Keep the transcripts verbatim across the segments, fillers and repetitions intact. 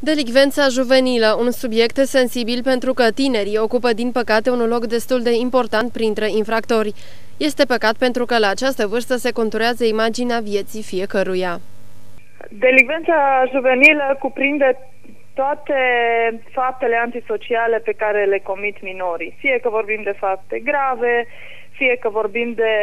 Delicvența juvenilă, un subiect sensibil pentru că tinerii ocupă din păcate un loc destul de important printre infractori. Este păcat pentru că la această vârstă se conturează imaginea vieții fiecăruia. Delicvența juvenilă cuprinde toate faptele antisociale pe care le comit minorii, fie că vorbim de fapte grave, fie că vorbim de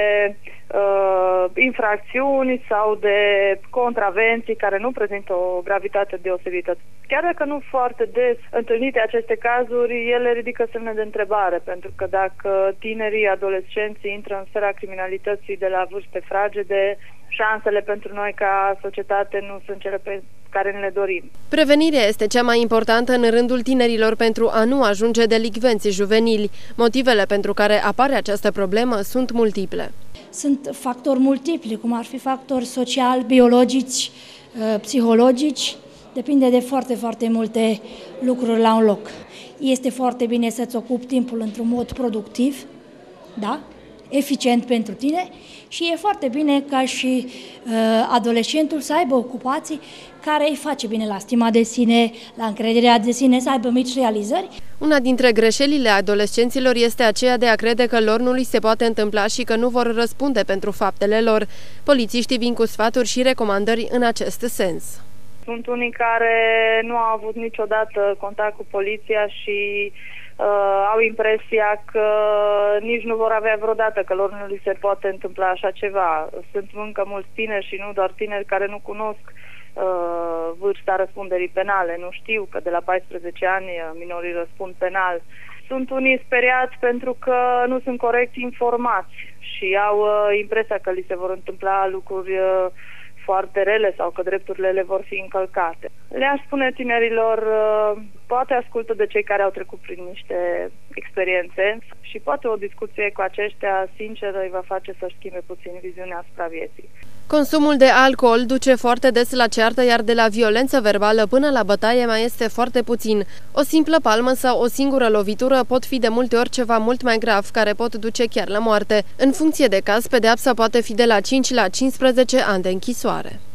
uh, infracțiuni sau de contravenții care nu prezintă o gravitate deosebită. Chiar dacă nu foarte des întâlnite aceste cazuri, ele ridică semne de întrebare, pentru că dacă tinerii, adolescenții intră în sfera criminalității de la vârste fragede, șansele pentru noi ca societate nu sunt cele pe care ne le dorim. Prevenirea este cea mai importantă în rândul tinerilor pentru a nu ajunge delicvenți juvenili. Motivele pentru care apare această problemă sunt multiple. Sunt factori multipli, cum ar fi factori sociali, biologici, psihologici. Depinde de foarte, foarte multe lucruri la un loc. Este foarte bine să-ți ocupi timpul într-un mod productiv, da? Eficient pentru tine, și e foarte bine ca și uh, adolescentul să aibă ocupații care îi face bine la stima de sine, la încrederea de sine, să aibă mici realizări. Una dintre greșelile adolescenților este aceea de a crede că lor nu li se poate întâmpla și că nu vor răspunde pentru faptele lor. Polițiștii vin cu sfaturi și recomandări în acest sens. Sunt unii care nu au avut niciodată contact cu poliția și Uh, au impresia că nici nu vor avea vreodată, că lor nu li se poate întâmpla așa ceva. Sunt încă mulți tineri și nu doar tineri care nu cunosc uh, vârsta răspunderii penale. Nu știu că de la paisprezece ani minorii răspund penal. Sunt unii speriați pentru că nu sunt corect informați și au uh, impresia că li se vor întâmpla lucruri uh, foarte rele sau că drepturile le vor fi încălcate. Le-aș spune tinerilor, poate ascultă de cei care au trecut prin niște experiențe și poate o discuție cu aceștia sinceră îi va face să-și schimbe puțin viziunea asupra vieții. Consumul de alcool duce foarte des la ceartă, iar de la violență verbală până la bătaie mai este foarte puțin. O simplă palmă sau o singură lovitură pot fi de multe ori ceva mult mai grav, care pot duce chiar la moarte. În funcție de caz, pedeapsa poate fi de la cinci la cincisprezece ani de închisoare.